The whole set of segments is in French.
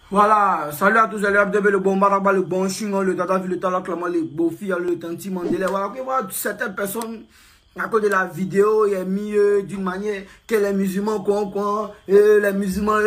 Voilà, salut à tous, salut à le bon Maraba, le bon Chingon, le Tata le Talakama, le Bofi, le Tanti Mandela. Voilà, que voilà, certaines personnes, à cause de la vidéo, il a mis d'une manière que les musulmans, les musulmans,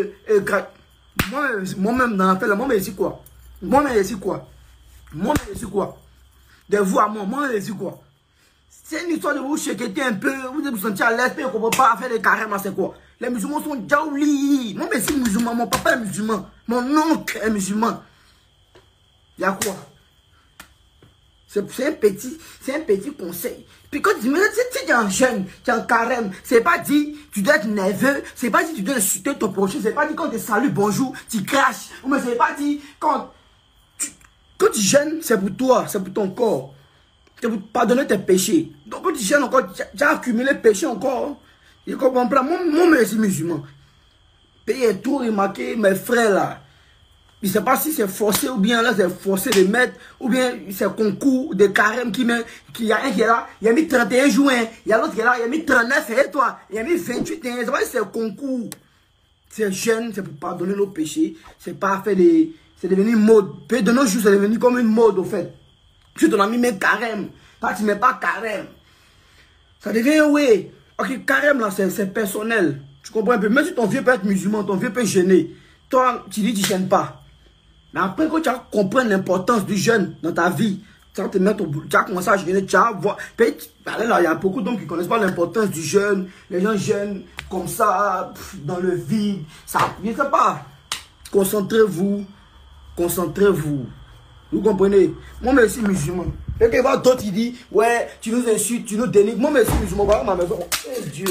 moi-même, dans la fait, moi-même, ici quoi? Moi-même, ici quoi? Moi-même, ici quoi? De vous à moi-même, ici quoi? C'est une histoire de vous chéqueter un peu, vous vous sentez à l'aise, mais on ne peut pas faire des carèmes, c'est quoi? Les musulmans sont jaoulis. Moi, mais je suis musulman, mon papa est musulman, mon oncle est musulman. Il y a quoi? C'est un petit conseil. Puis quand tu me dis, tu es un jeune, tu es un carême, c'est pas dit, tu dois être nerveux, c'est pas dit, tu dois insulter ton prochain, c'est pas dit quand tu salues, bonjour, tu craches. Mais c'est pas dit, quand tu jeûnes, c'est pour toi, c'est pour ton corps. C'est pour pardonner tes péchés. Donc quand tu jeûnes encore, tu as accumulé péché encore. Je comprends pas. Moi, je suis musulman. Pays est tout remarqué, mes frères là. Je ne sais pas si c'est forcé ou bien là c'est forcé de mettre, ou bien c'est concours de carême qui met, il y a un qui est là, il a mis 31 juin, il y a l'autre qui est là, il a mis 39 et toi, il a mis 28, c'est pas c'est concours. C'est jeune, c'est pour pardonner nos péchés, c'est pas faire des, c'est devenu mode. Puis de nos jours, c'est devenu comme une mode au fait. Si ton ami met carême, toi tu ne mets pas carême. Ça devient, oui. Ok, carême là, c'est personnel. Tu comprends un peu? Même si ton vieux peut être musulman, ton vieux peut gêner. Toi, tu dis que tu ne gênes pas. Mais après, quand tu as compris l'importance du jeûne dans ta vie, tu vas te mettre au bout. Tu as commencé à jeûner, tu vas voir. Là, il y a beaucoup d'hommes qui ne connaissent pas l'importance du jeûne. Les gens jeûnent comme ça, dans le vide. Ça, je ne sais pas. Concentrez-vous. Concentrez-vous. Vous comprenez? Moi, je suis musulman. Et qu'il y a d'autres qui disent, ouais, tu nous insultes, tu nous dénigres. Moi, je suis musulman. Voilà ma maison. Oh Dieu.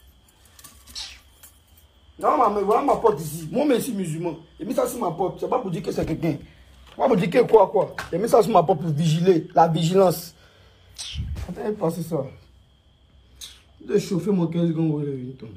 Non, voilà ma porte ici. Moi, je suis musulman. J'ai mis ça sur ma porte. C'est pas pour dire que c'est quelqu'un. Moi, pour dire que quoi. J'ai mis ça sur ma porte pour vigiler. La vigilance. Attends, passer ça. De chauffer mon 15 secondes, il est tombé.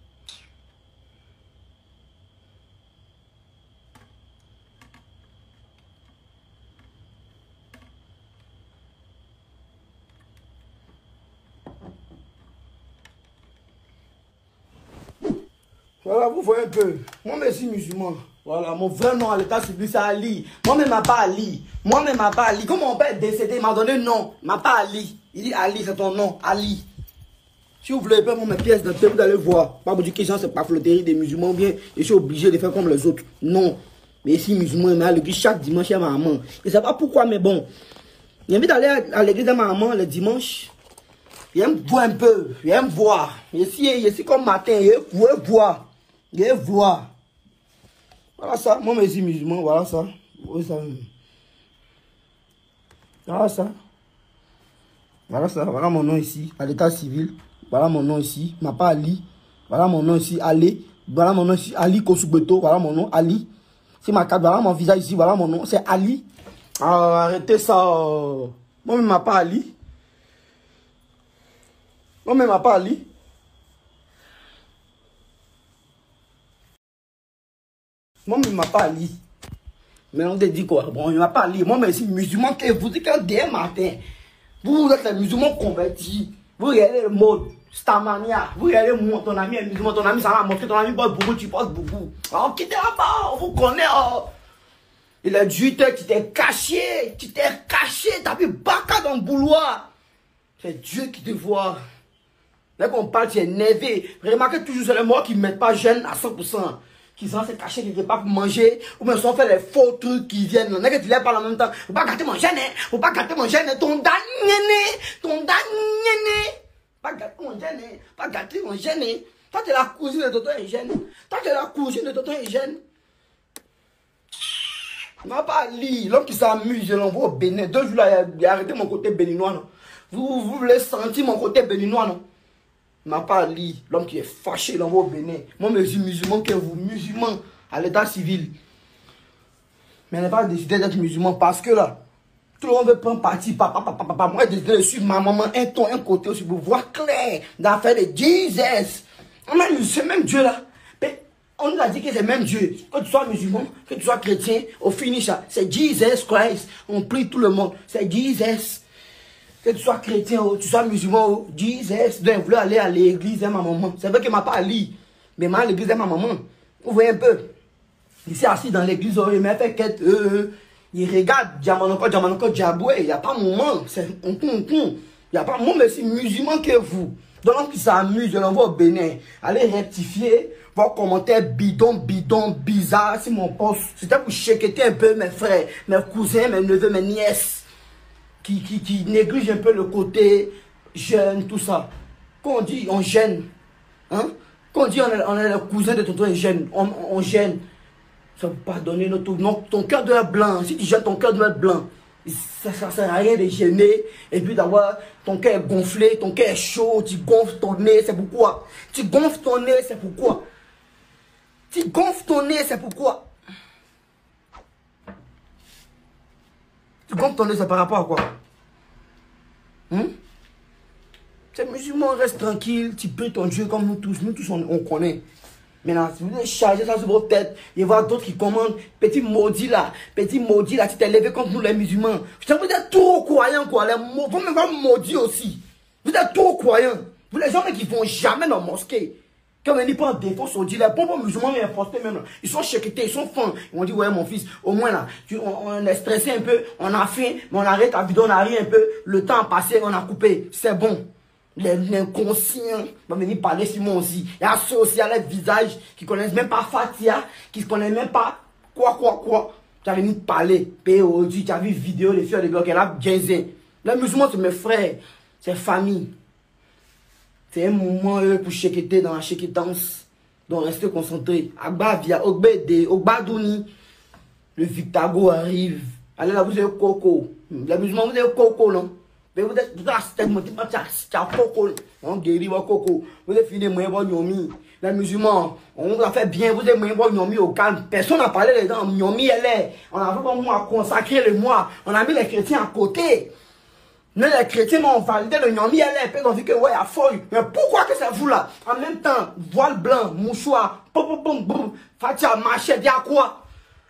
Voilà, vous voyez un peu. Moi, je suis musulman. Voilà, mon vrai nom à l'état civil, c'est Ali. Moi-même, je pas Ali. Moi-même, je pas Ali. Comme mon père est décédé, il m'a donné non. Je pas Ali. Il dit Ali, c'est ton nom. Ali. Si vous voulez pas mes pièces de vous allez voir. Pas vous dire que c'est pas flotterie des musulmans, bien. Je suis obligé de faire comme les autres. Non. Mais ici, musulman, il m'a l'église chaque dimanche à ma maman. Je ne sais pas pourquoi, mais bon. J'invite d'aller à l'église de ma maman le dimanche. Il aime voir un peu. Il aime voir. Ici, comme matin, il veut voir. Il veut voir. Voilà ça. Moi, je suis musulman. Voilà ça. Voilà ça. Voilà ça. Voilà mon nom ici. À l'état civil. Voilà mon nom ici. Ma pas Ali. Voilà mon nom ici. Ali. Voilà mon nom ici. Ali Kosubeto. Voilà mon nom. Ali. C'est ma carte. Voilà mon visage ici. Voilà mon nom. C'est Ali. Arrêtez ça. Moi-même, ma pas Ali. Moi-même, ma pas Ali. Moi-même, ma pas Ali. Mais on te dit quoi? Bon, il m'a pas Ali. Moi, mais c'est musulman que vous dites qu'un dès matin, vous êtes les musulmans convertis. Vous regardez le mode, Stamania. Vous regardez moi, ton ami est musulman, ton ami ça va montrer, ton ami porte beaucoup, tu portes beaucoup. Alors, quittez là-bas, on vous connaît. Oh. Il a dit que tu t'es caché, t'as vu Baka dans le bouloir. C'est Dieu qui te voit. Dès qu'on parle, tu es énervé. Remarquez toujours, c'est les morts qui ne mettent pas jeune à 100%. Qui sont se cacher quelque part pour manger, ou bien sont fait les faux trucs qui viennent. N'est-ce que tu les parles en même temps? Faut pas gâter mon gène, faut pas gâter mon gène, ton daniene. Pas gâter mon gène, pas gâter mon gène. Toi, tu es la cousine de Tonton Eugène. Toi, tu es la cousine de Tonton Eugène. Je ne pas lire. L'homme qui s'amuse, je l'envoie au Bénin. 2 jours là, il a arrêté mon côté béninois, non? Vous voulez sentir mon côté béninois, non? M'a pas li, l'homme qui est fâché, l'envoie au Bénin. Moi, je suis musulman, que vous, musulman, à l'état civil. Mais elle n'a pas décidé d'être musulman parce que là, tout le monde veut prendre parti, papa. Moi, j'ai décidé de suivre ma maman, un ton, un côté aussi, pour voir clair, d'affaire de Jesus. C'est même Dieu là. Mais on nous a dit que c'est le même Dieu. Que tu sois musulman, que tu sois chrétien, au finish, c'est Jesus Christ. On prie tout le monde. C'est Jesus. Que tu sois chrétien, tu sois musulman, Jesus, donc voulait aller à l'église de ma maman. C'est vrai qu'elle m'a pas allé, mais à l'église de ma maman. Vous voyez un peu. Il s'est assis dans l'église, il m'a fait quête. Il regarde Diamanoko, Diaboué. Il n'y a pas moment. C'est il n'y a pas moment, mais c'est musulman que vous. Donc, qui s'amuse, je l'envoie au Bénin. Allez rectifier vos commentaires bidon, bizarre. Si mon poste, c'était pour checker un peu mes frères, mes cousins, mes neveux, mes nièces, qui négligent un peu le côté jeune, tout ça. Quand on dit on gêne, hein? Quand on dit on est le cousin de tonton jeune, on gêne. Ça ne veut pas donner notre nom. Ton cœur doit être blanc. Si tu gênes, ton cœur doit être blanc. Ça ne sert à rien de gêner. Et puis d'avoir ton cœur gonflé, ton cœur chaud. Tu gonfles ton nez, c'est pourquoi. Tu gonfles ton nez, c'est pourquoi. Tu gonfles ton nez, c'est pourquoi. Tu gonfles ton nez, c'est par rapport à quoi? C'est musulman, reste tranquille. Tu pries ton Dieu comme nous tous. Nous tous, on connaît. Maintenant, si vous voulez charger ça sur votre tête, il y a d'autres qui commandent, petit maudit là, tu t'es levé contre nous les musulmans. Vous êtes trop croyants, quoi. Vous même pas maudits aussi. Vous êtes trop croyants. Vous les gens qui vont jamais dans la mosquée. Quand on dit pas en défense, on dit les pauvres musulmans, mais impostés même là. Ils sont checkés, ils sont fins. Ils vont dire, ouais, mon fils, au moins là, on est stressé un peu, on a faim, mais on arrête la vidéo, on a ri un peu, le temps a passé, on a coupé. C'est bon. Les inconscients vont venir parler sur moi aussi. Il y a ceux aussi à leur visage qui ne connaissent même pas Fatia, qui ne connaissent même pas quoi. Tu as venu parler. POD, tu as vu vidéo, les filles de blocs, elle a gazé. Les musulmans, c'est mes frères, c'est famille. C'est un moment pour checker dans la checketance. Donc restez concentrés. Agba via Ogbede, Ogbadouni. Le Victago arrive. Allez là, vous avez Coco. Les musulmans, vous avez Coco, non? Mais vous êtes on guérit vos coco. Vous êtes fini, moi, vos nyomi. Les musulmans, on vous a fait bien, vous êtes moi, vos nyomi au calme. Personne n'a parlé les dents, nyomi, elle est. On a fait un mois consacré le mois. On a mis les chrétiens à côté. Nous, les chrétiens m'ont validé le nyomi, elle est. Ils ont dit que, ouais, à folle. Mais pourquoi que c'est vous là? En même temps, voile blanc, mouchoir, Fatia, machette, il y a quoi?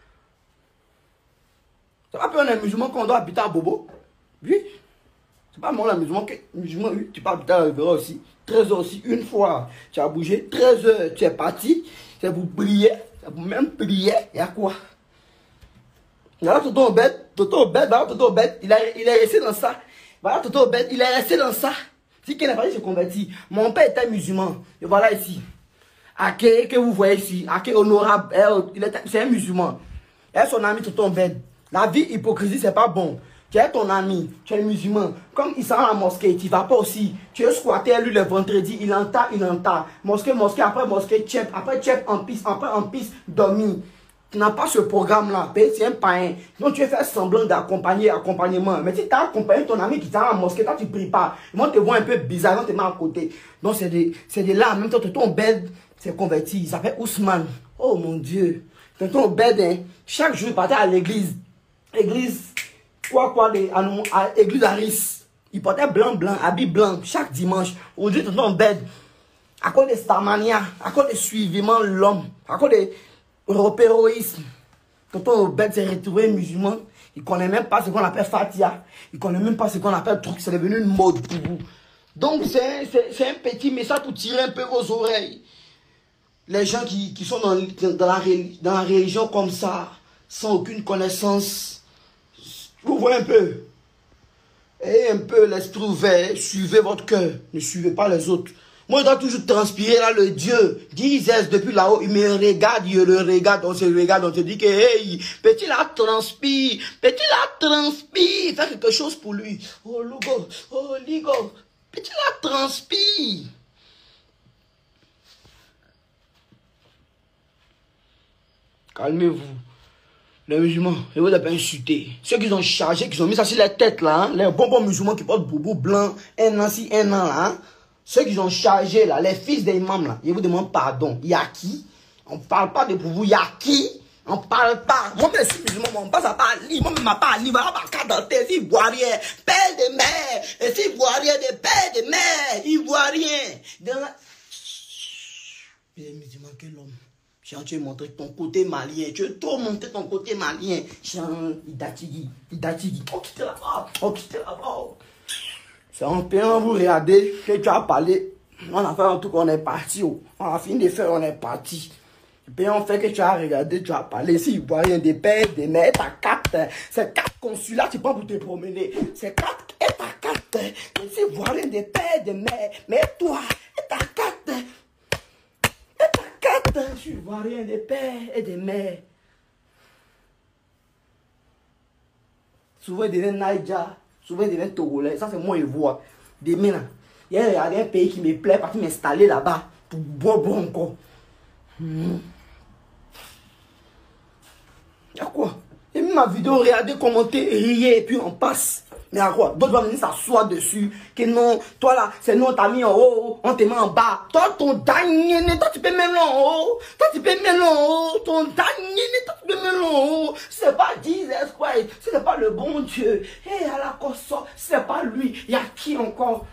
Ça va pas un musulman qu'on doit habiter à Bobo? Oui. C'est pas moi la musulman, oui, tu peux habiter à Rivera aussi. 13 heures aussi, une fois, tu as bougé. 13 heures, tu es parti. C'est pour prier. C'est pour même prier. Il y a quoi? Là, Toto bête, il est resté dans ça. Voilà, Toto bête, il est resté dans ça. Si quelqu'un n'a pas dit, se converti. Mon père était musulman. Et voilà ici. Ake, que vous voyez ici. Ake honorable. C'est un musulman. Et son ami Toto bête. La vie hypocrisie, c'est pas bon. Tu es ton ami, tu es musulman. Comme il s'en va à la mosquée, tu ne vas pas aussi. Tu es squatté, lui, le vendredi, il entend. Mosquée, après mosquée, tchèp, après tchèp en piste, dormi. Tu n'as pas ce programme-là. C'est un païen. Donc tu es fait semblant d'accompagnement. Mais si tu as accompagné ton ami qui s'en va à la mosquée, toi tu ne pries pas. Ils vont te voir un peu bizarre, ils vont te mettre à côté. Donc c'est de là, même ton bed s'est converti. Il s'appelle Ousmane. Oh mon Dieu. Ton bed, hein, chaque jour, il partait à l'église. À l'église Aris. Il portait blanc, habit blanc, chaque dimanche. Aujourd'hui, tonton bed. À cause de Starmania, à cause de suivement l'homme, à cause de européoïsme. Tonton bed s'est retrouvé musulman. Il ne connaît même pas ce qu'on appelle Fatia. Il ne connaît même pas ce qu'on appelle truc. C'est devenu une mode pour vous. Donc, c'est un petit message pour tirer un peu vos oreilles. Les gens qui sont dans la religion comme ça, sans aucune connaissance. Vous voyez un peu. Et un peu l'esprit ouvert. Suivez votre cœur. Ne suivez pas les autres. Moi, je dois toujours transpirer là, le Dieu. Jesus, depuis là-haut, il me regarde, on se regarde, on se dit que, hey, petit là, transpire. Fais quelque chose pour lui. Oh, Ligo. Petit là, transpire. Calmez-vous. Les musulmans, ils vont pas insulter. Ceux qui ont chargé, qui ont mis ça sur la tête là, hein, les bonbons musulmans qui portent boubou blanc, un an si, un an là, hein, ceux qui ont chargé là, les fils des imams là, ils vous demandent pardon. Il y a qui? On ne parle pas de boubou, il y a qui? On ne parle pas. Moi, je suis musulman, on passe à pas lire. Moi, je ne pas lire. On va pas dans tes ivoiriens, père de mère, et ivoiriens de père de mère, ivoiriens. Les musulmans, quel homme? Tu veux montrer ton côté malien. Tu veux trop montrer ton côté malien. Idatigi. Oh, quittez là-bas. C'est un peu vous regarder que tu as parlé. On a fait un truc, on est parti. On a fini de faire, on est parti. Le pays en fait que tu as regardé, tu as parlé. Si Ivoirien des pères, des mères, ta carte. C'est 4 consulats, tu prends pour te promener. C'est 4 et ta carte. Si Ivoirien des pères, des mères. Mais toi, et ta carte. Et ta carte. Je suis Ivoirien des pères et des mères. Souvent, ils deviennent Naïdja. Souvent, ils deviennent Togolais. Ça, c'est moi, ils voient. Demain, là. Il y a un pays qui me plaît parce qu'il m'installer là-bas. Pour boire encore. Il y a quoi? J'ai mis ma vidéo, regardez, commenter, riez, et puis on passe. Mais à quoi? D'autres vont venir s'asseoir dessus. Que non, toi là, c'est non, t'as mis en haut, on te met en bas. Toi, ton dernier, toi, tu peux mettre en haut. Toi, tu peux mettre en haut. Ton dernier, toi, tu peux mettre en haut. C'est pas Jesus Christ. C'est pas le bon Dieu. Et à la console, c'est pas lui. Il y a qui encore?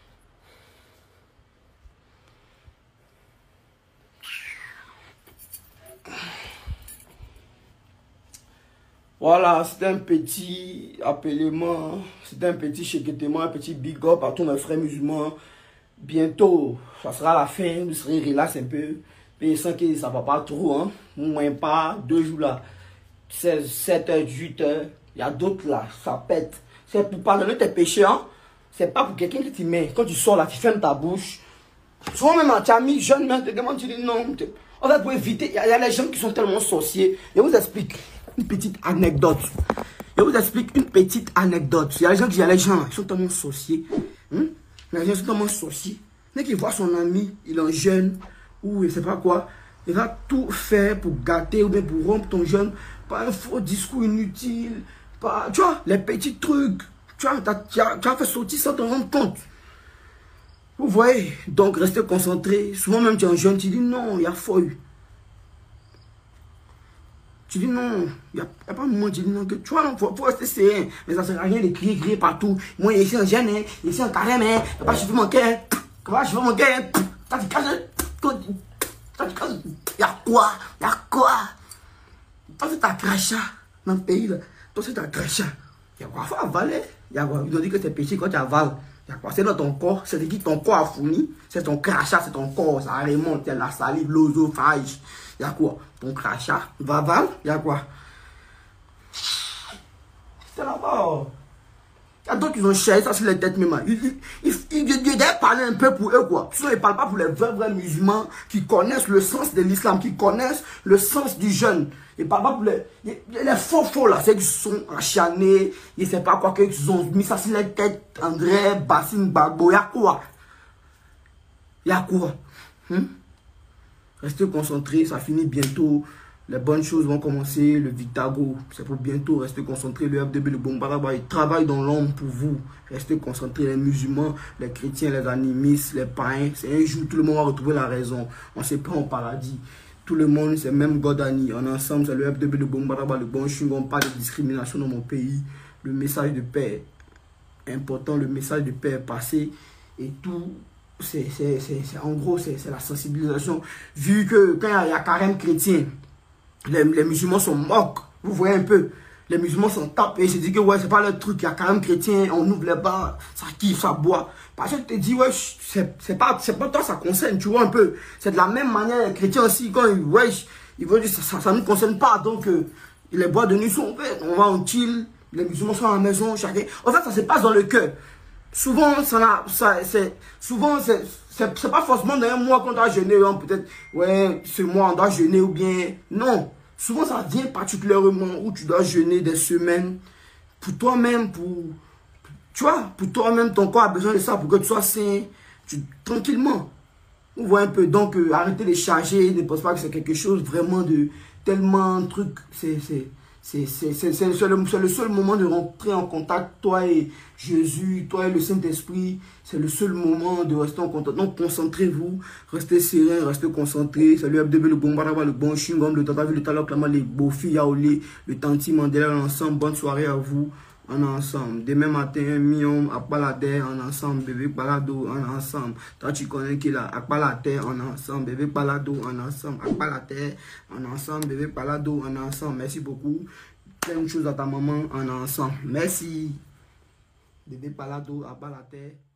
Voilà, c'était un petit appellement, c'était un petit chéquetement, un petit big up à tous mes frères musulmans. Bientôt, ça sera la fin, vous serez relax un peu. Mais sans que ça ne va pas trop, hein. Moins pas, 2 jours là, 16, 7 h, 8 h. Il y a d'autres là, ça pète. C'est pour pardonner tes péchés, hein. C'est pas pour quelqu'un qui t'y met. Quand tu sors là, tu fermes ta bouche. Souvent même tu as mis jeune, mais te demande, tu dis non. En fait, pour éviter, il y a les gens qui sont tellement sorciers. Je vous explique une petite anecdote. Je vous explique une petite anecdote. Il y a les gens qui sont tellement sorciers. Les gens sont tellement sorciers. Dès qu'il voit son ami, il est jeune, ou je ne sais pas quoi, il va tout faire pour gâter ou bien pour rompre ton jeune par un faux discours inutile. Par, tu vois, les petits trucs. Tu as fait sortir sans te rendre compte. Vous voyez, donc restez concentrés. Souvent même tu es un jeune, tu dis non, il y a folie. Tu dis non, il n'y a pas de moment, tu dis non, que tu vois, il faut rester sérieux. Mais ça ne sert à rien de crier partout. Moi, ici en jeune, ici en carême, il n'y a pas de cheveux manqués. Je veux manquer. Ça te casse. Il y a quoi? Il y a quoi? Toi, c'est ta crachat dans le pays là. Toi, c'est ta crachat. Il y a quoi? Il faut avaler. Il y a quoi? Ils ont dit que c'est péché quand tu avales. C'est dans ton corps, c'est qui ton corps a fourni, c'est ton crachat, c'est ton corps, ça remonte, la salive, l'osophage. Il y a quoi? Ton crachat, vaval, il y a quoi? C'est là-bas. Il y a d'autres qui ont cherché ça sur les têtes même. Ils doivent parler un peu pour eux quoi. Sinon ils ne parlent pas pour les vrais musulmans qui connaissent le sens de l'islam, qui connaissent le sens du jeûne. Ils ne parlent pas pour les faux là, ceux qui sont acharnés, ils ne savent pas quoi, qu'ils ont mis ça sur les têtes. André, Bassim, Bagbo, il y a quoi? Il y a quoi? Restez concentrés, ça finit bientôt. Les bonnes choses vont commencer, le Vitago, c'est pour bientôt. Restez concentrés, le FDB, le Bombaraba, ils travaillent dans l'ombre pour vous. Restez concentrés, les musulmans, les chrétiens, les animistes, les païens. C'est un jour, tout le monde va retrouver la raison. On ne sait pas au paradis. Tout le monde, c'est même Godani. En ensemble, c'est le FDB, le Bombaraba, le bon chewing-gum, pas de discrimination dans mon pays. Le message de paix est important, le message de paix est passé. Et tout, en gros, c'est la sensibilisation. Vu que quand il y a carême chrétien, les musulmans sont moques, vous voyez un peu. Les musulmans sont tapés, je dis que ouais, c'est pas le truc, il y a quand même chrétien, on ouvre les bars, ça kiffe, ça boit. Parce que je te dis, ouais, c'est pas toi, ça concerne, tu vois un peu. C'est de la même manière, les chrétiens aussi, quand ils veulent dire, ça ne nous concerne pas, donc les boîtes de nuit sont ouvertes, on va en chill, les musulmans sont à la maison, chacun. En fait, ça se passe dans le cœur. Souvent, c'est pas forcément dans un mois qu'on doit jeûner, hein, peut-être, ouais, ce mois on doit jeûner ou bien, non. Souvent, ça vient particulièrement où tu dois jeûner des semaines pour toi-même, tu vois, pour toi-même, ton corps a besoin de ça pour que tu sois sain, tranquillement. On voit un peu, donc arrêtez de charger, ne pense pas que c'est quelque chose vraiment de tellement truc, c'est le seul moment de rentrer en contact, toi et Jésus, toi et le Saint-Esprit. C'est le seul moment de rester en contact. Donc concentrez-vous, restez serein, restez concentrés. Salut Abdébé, le bon baraba, le bon chingom, le tata, le talak, les beaux filles, yaoulé, le tanti Mandela, ensemble. Bonne soirée à vous, en ensemble. Demain matin, Mion, Akbalade, en ensemble. Bébé Balado, en ensemble. Toi, tu connais qui là, Akbalate, en ensemble. Bébé Balado, en ensemble. Akbalate, en ensemble. Bébé Balado, en ensemble. Merci beaucoup. Plein de choses à ta maman, en ensemble. Merci. Bébé Balado, Akbalate.